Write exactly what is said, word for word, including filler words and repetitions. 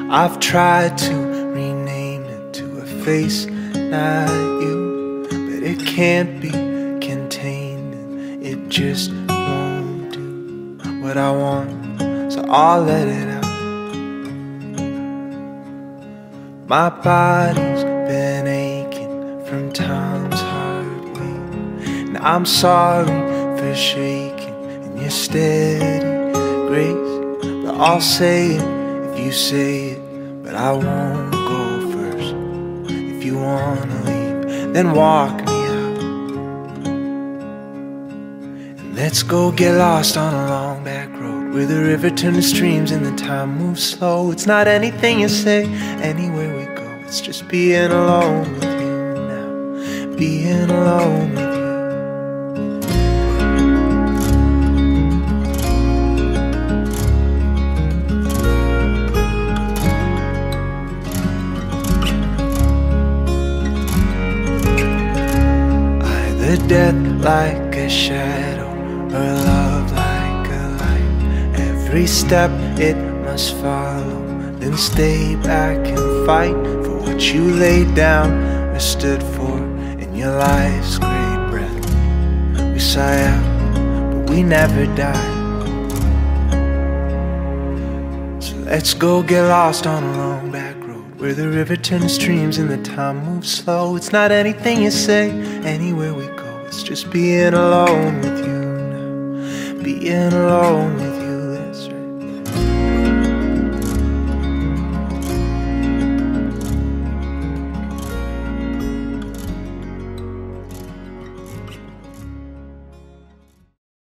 I've tried to rename it to a face, not you, but it can't be contained and it just won't do what I want, so I'll let it out. My body's been aching from time's hard way, and I'm sorry for shaking in your steady grace, but I'll say it if you say it, but I won't go first. If you wanna leave, then walk me out, and let's go get lost on a long back road where the river turns to streams and the time moves slow. It's not anything you say, anywhere we go, it's just being alone with you now, being alone with you. Death like a shadow, or love like a light. Every step it must follow, then stay back and fight for what you laid down or stood for in your life's great breath. We sigh out, but we never die. So let's go get lost on a long back road where the river turns to streams and the time moves slow. It's not anything you say, anywhere we go, it's just being alone with you now, being alone with you.